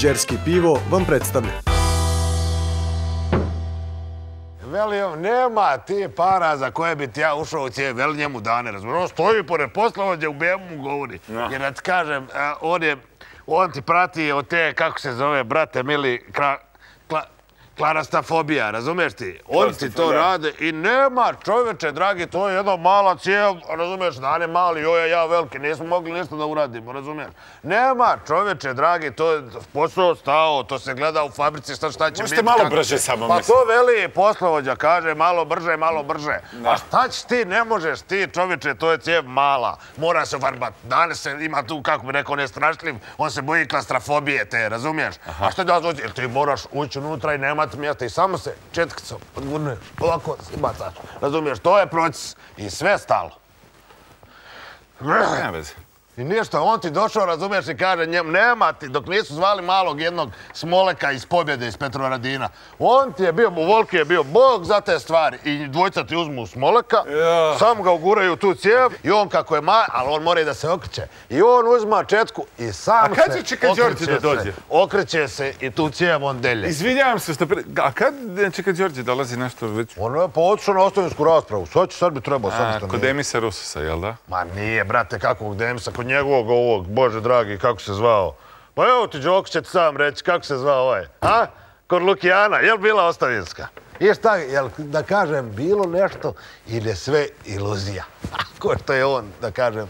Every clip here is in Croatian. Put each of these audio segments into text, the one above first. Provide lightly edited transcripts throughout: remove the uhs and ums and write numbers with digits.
Inđerski pivo vam predstavlja. Veli, nema ti para za koje bi ti ja ušao u cije, veli njemu dane, razumiješ. On stoji pored poslovođe, u BM mu govori. Jer da ti kažem, on ti prati od te, kako se zove, brate mili, klarastafobija, razumiješ ti? Oni ti to rade i nema, čovječe, dragi, to je jedna mala cijev, razumiješ, Dane mali, joj, ja veliki, nismo mogli ništa da uradimo, razumiješ? Nema, čovječe, dragi, to je posao stao, to se gleda u fabrici, šta će biti. Možete malo brže samo, pa to veli poslovođa, kaže, malo brže, malo brže. A šta ćeš ti, ne možeš ti, čovječe, to je cijev mala, mora se farbati. Danas se ima tu, kako bi rekao, nestrašljiv, on se boji klastrofobije te, razumiješ? A što da dođe? Jer ti moraš ući unutra i nemati mjesta i samo se četkicom odgurneš, ovako si bacaš. Razumiješ, to je proces i sve stalo. Nema veze. I ništa, on ti došao, razumiješ, i kaže njemu, nema ti, dok nisu zvali malog jednog Smoleka iz Pobjede, iz Petrovaradina. On ti je bio, u Volki je bio bog za te stvari i dvojca ti uzmu Smoleka, samo ga uguraju u tu cijev i on kako je ali on mora i da se okreće. I on uzma četku i sam se A kad će čeka Đorđe da dođe? Okreće se i tu cijev on delje. Izvinjavam se što... A kad čeka Đorđe dolazi nešto već? On je pa otišao na ostavinsku raspravu. Sad bi trebao, samo što nije. Kod Demisa Rususa, jel da? Ma nije, brate, kakvog Demisa, kod njegovog ovog, bože dragi, kako se zvao. Pa evo ti, Đokić će ti sam reći, kako se zvao ovaj, a? Kod Lukijana, jel bila ostavinska? I šta, jel, da kažem, bilo nešto ili je sve iluzija? Ko što je on, da kažem?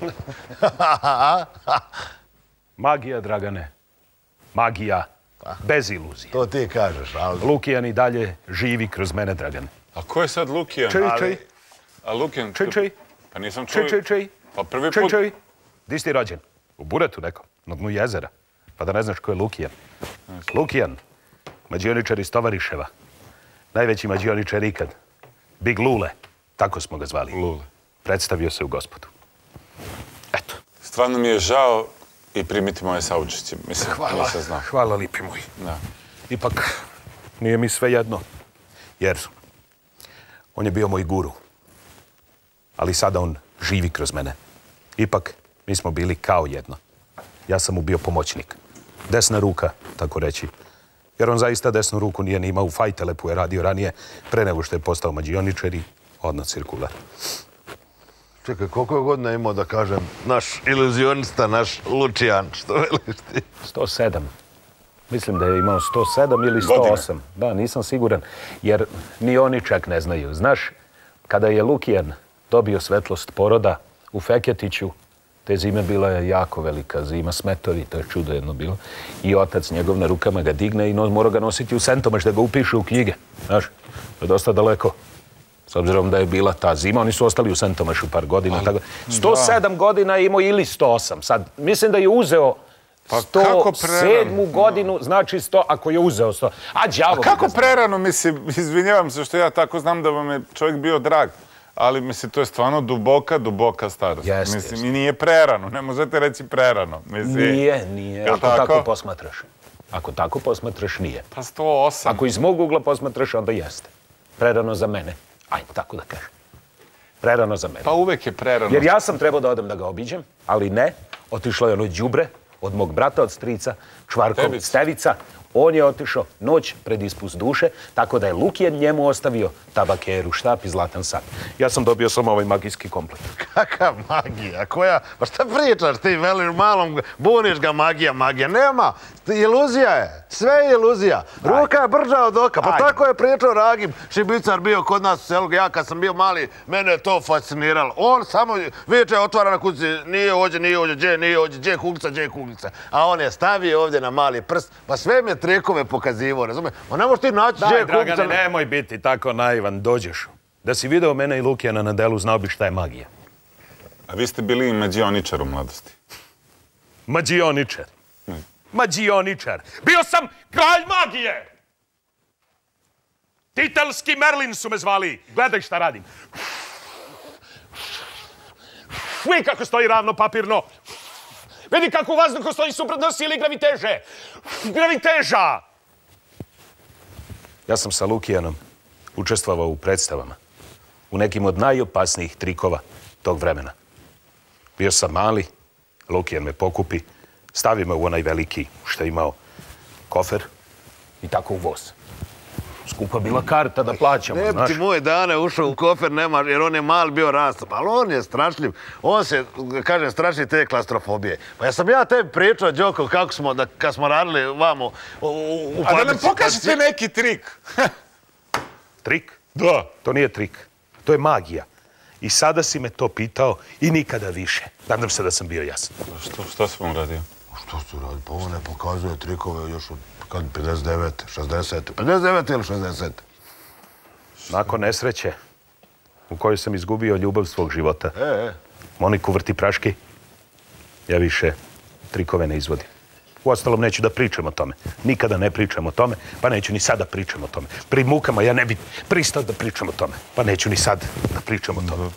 Magija, Dragane. Magija. Bez iluzije. To ti kažeš, ali... Lukijan i dalje živi kroz mene, Dragane. A ko je sad Lukijan? Čej. A Lukijan... Čej. Pa nisam čuo... Čej. Pa prvi put... Čej. Di si ti rođen? U Buretu nekom, na dnu jezera. Pa da ne znaš ko je Lukijan. Lukijan, mađioničar iz Tovariševa. Najveći mađioničar ikad. Big Lule, tako smo ga zvali. Lule. Predstavio se u Gospodu. Eto. Stvarno mi je žao i primiti moje saučešće. Mislim, nisam znao. Hvala, lipi moj. Ipak, nije mi sve jedno. Jer on je bio moj guru. Ali sada on živi kroz mene. Ipak, mi smo bili kao jedno. Ja sam mu bio pomoćnik. Desna ruka, tako reći. Jer on zaista desnu ruku nije ni imao u Fajtelepu, je radio ranije, pre nego što je postao mađioničar i odmah cirkular. Čekaj, koliko je godina imao, da kažem, naš iluzionista, naš Lučijan, što veliš ti? 107. Mislim da je imao 107 ili 108. Da, nisam siguran, jer ni oni čak ne znaju. Znaš, kada je Lukijan dobio svetlost poroda u Feketiću, te zime bila je jako velika zima, smetovi, to je čudo jedno bilo. I otac njegov na rukama ga digne i mora ga nositi u Sentomaš da ga upiše u knjige. Znaš, to je dosta daleko. S obzirom da je bila ta zima, oni su ostali u Sentomašu par godina. 107 godina je imao ili 108. Sad, mislim da je uzeo 107 godinu, znači 100, ako je uzeo 100. A đavo... Kako prerano, mislim, izvinjavam se što ja tako znam da vam je čovjek bio drag. Ali, mislim, to je stvarno duboka starost. Mislim, i nije prerano. Ne možete reći prerano. Nije. Ako tako posmatraš. Ako tako posmatraš, nije. Pa 108. Ako iz mog ugla posmatraš, onda jeste. Prerano za mene. Ajde, tako da kažem. Prerano za mene. Pa uvek je prerano. Jer ja sam trebao da odem da ga obiđem, ali ne. Otišlo je ono đubre od mog brata, od strica, Čvarkov, Stevica. On je otišao noć pred ispust duše, tako da je Lukijan njemu ostavio tabakeru, štap i zlatan sat. Ja sam dobio samo ovaj magijski komplet. Kakav magija? Koja? Pa šta pričaš ti, veliš malom, buniš ga magija? Nema. Iluzija je. Sve je iluzija. Ruka je brža od oka. Pa tako je pričao Ragim Šibicar bio kod nas u selu. Ja kad sam bio mali, mene je to fasciniralo. On samo viče, otvara na kuci, nije ovdje, gdje nije ovdje, gdje je kuglica. A on je stavio ovdje na mali prst, pa sve mi je trikove pokazivo, razumije? Ma ne možeš ti naći gdje je kuglica. Dragane, nemoj biti tako naivan, dođeš. Da si video mene i Lukijana na delu, znao bi šta je magija. A vi ste bili i mađioničar u mladosti. Mađioničar. Mađioničar. Bio sam kralj magije! Titelski Merlin su me zvali. Gledaj šta radim. Vidi kako stoji ravno papirno. Vidi kako u vazduhu stoji suprotno sili graviteže. Graviteža! Ja sam sa Lukijanom učestvovao u predstavama. U nekim od najopasnijih trikova tog vremena. Bio sam mali, Lukijan me pokupi, stavi me u onaj veliki što je imao kofer i tako u voz. Skupa bila karta da plaćamo, znaš. Ne bi ti moj Dane ušao u kofer, nema, jer on je mali bio rastom, ali on je strašljiv. On se, kažem, strašni te klaustrofobije. Pa ja sam tebi pričao, Đoko, kako smo, kad smo radili vamo u a da nam pokažete neki trik. Trik? Da. To nije trik. To je magija. I sada si me to pitao i nikada više. Nadam se da sam bio jasan. Šta sam vam radio? Što su radili? Pa on ne pokazuje trikove još od 59, 60, 59 ili 60. Nakon nesreće u kojoj sam izgubio ljubav svog života, Moniku vrti praški, ja više trikove ne izvodim. Uostalom, neću da pričam o tome. Nikada ne pričam o tome, pa neću ni sada pričam o tome. Pri mukama ja ne bi pristao da pričam o tome, pa neću ni sad da pričam o tome.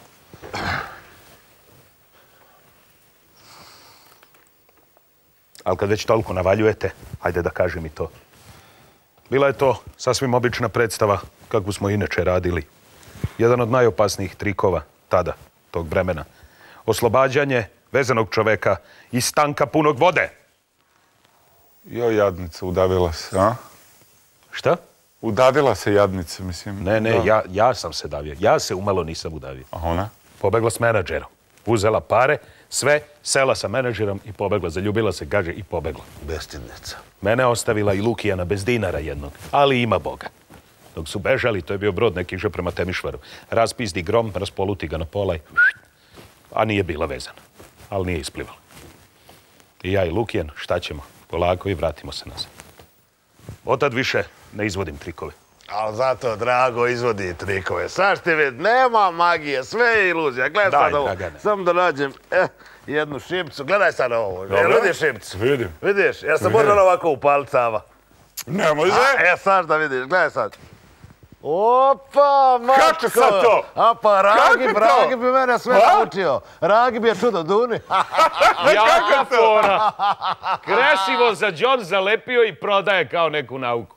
Ali kad već toliko navaljujete, hajde da kažem i to. Bila je to sasvim obična predstava kakvu smo inače radili. Jedan od najopasnijih trikova tada, tog vremena. Oslobađanje vezanog čoveka iz tanka punog vode. Jo, jadnica, udavila se, a? Šta? Udavila se jadnica, mislim. Ne, ja sam se davio. Ja se umalo nisam udavio. A ona? Pobegla s menadžerom. Uzela pare, sve, sela sa menadžerom i pobegla. Zaljubila se, kaže, i pobegla. Bestidnica. Mene ostavila i Lukijana bez dinara jednog, ali ima Boga. Dok su bežali, to je bio brod neki išao prema Temišvaru. Raspizdi grom, raspoluti ga na pola i... A nije bila vezana. Ali nije isplivala. I ja i Lukijan, šta ćemo? Polako i vratimo se nazad. Otad više ne izvodim trikove. Ali zato Drago izvodi trikove. Sad ti vidi, nema magije, sve je iluzija. Gledaj sad ovo. Samo da nađem jednu šipcu. Gledaj sad ovo. Vidiš šipcu? Vidim. Vidiš? Ja sam možda ovako upaliti sama. Ne može. Sad da vidiš. Gledaj sad. Opa, mačko! Kako sad to? A pa Ragi bi mene sve naučio. Ragi bi je čudo Duni. Jaka fora! Kresivo za John zalepio i prodaje kao neku nauku.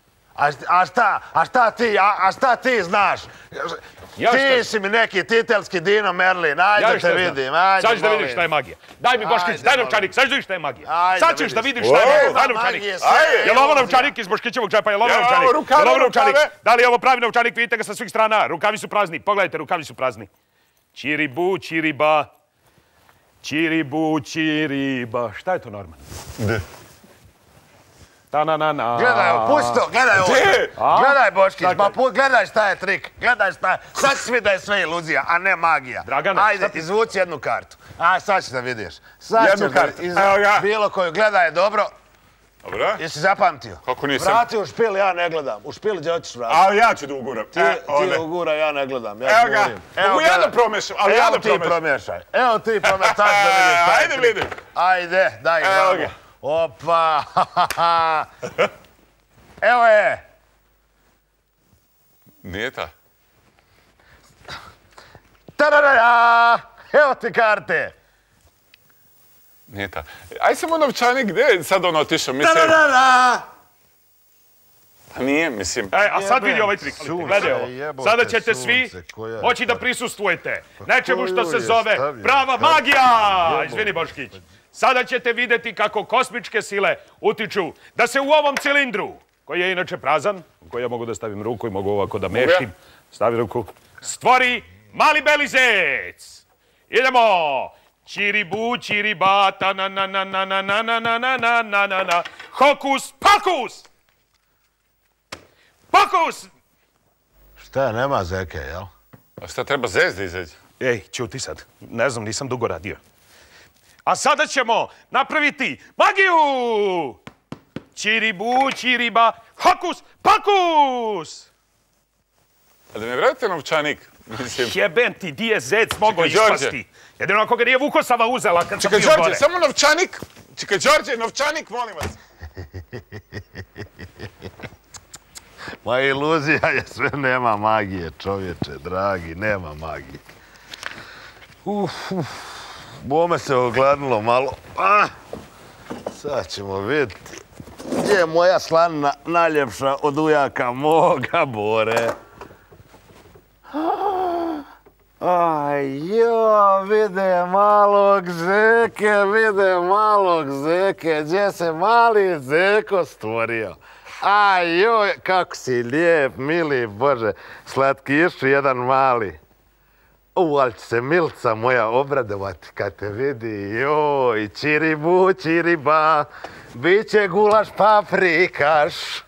A šta ti znaš? Ti si mi neki titelski Dino Merlin, ajde te vidim, ajde. Sad ćeš da vidiš šta je magija. Daj mi Boškić, daj novčanik, sad ćeš da vidiš šta je magija. Sad ćeš da vidiš šta je magija, daj novčanik. Je li ovo novčanik iz Boškićevog džepa, je li ovo novčanik? Da li je ovo pravi novčanik, vidite ga sa svih strana, rukavi su prazni, pogledajte, rukavi su prazni. Čiribu, čiriba, čiribu, čiriba, šta je to Norman? Gledaj, pusti to, gledaj ovo. Gledaj, Boškić, gledaj šta je trik. Gledaj šta je. Sad ćeš vidjeti da je sve iluzija, a ne magija. Dragane. Ajde, izvuci jednu kartu. Sad ćeš da vidiš. Jednu kartu. Bilo koju. Gledaj, dobro. Dobro. Jesi zapamtio? Kako nisam? Vrati u špil, ja ne gledam. U špil gdje hoćeš vratiti. Ali ja ću da uguram. Ti ugura, ja ne gledam. Evo ga. Mogu ja da promešam, ali ja da promešam. Evo ti promešaj. Sad da vidiš šta je trik. Ajde vidim. Ajde, daj glavu. Opa, evo je. Nije ta. Tararara, evo ti karte. Nije ta. Aj samo novčanik, gdje je sad on otišao? Tararara. Pa nije, mislim. A sad vidi ovaj trik. Gledaj ovo. Sada ćete svi moći da prisustvujete nečemu što se zove prava magija. Izvini, Boškić. Sada ćete vidjeti kako kosmičke sile utiču da se u ovom cilindru, koji je inače prazan, u koji ja mogu da stavim ruku i mogu ovako da mešim, stavi ruku, stvori mali beli zec. Idemo! Čiribu, čiriba, ta na na na na na na na na na na na na na. Hokus pokus! Pokus! Šta, nema zeke, jel? A šta treba zez da izađe? Ej, ćuti sad. Ne znam, nisam dugo radio. A sada ćemo napraviti magiju! Čiribu, čiriba, hokus pokus! A da mi vratite novčanik? Jebem ti, di je zec mogao ispasti. Jedino ako ga nije Vukosava uzela kad sam bio gore. Čekaj, Đorđe, samo novčanik. Čekaj, Đorđe, novčanik, molim vas. Ma iluzija je sve, nema magije, čovječe, dragi, nema magije. Bome se ogladnilo malo. Sad ćemo vidjeti gdje je moja slanina najljepša od ujaka moga Bore. Aj, jo, vide malog Zeke, gdje se mali Zeko stvorio. Aj, joj, kako si lijep, mili Bože, slatkišu jedan mali. Ali će se Milica moja obradovati kad te vidi, joj, čiribu, čiriba, bit će gulaš paprikaš.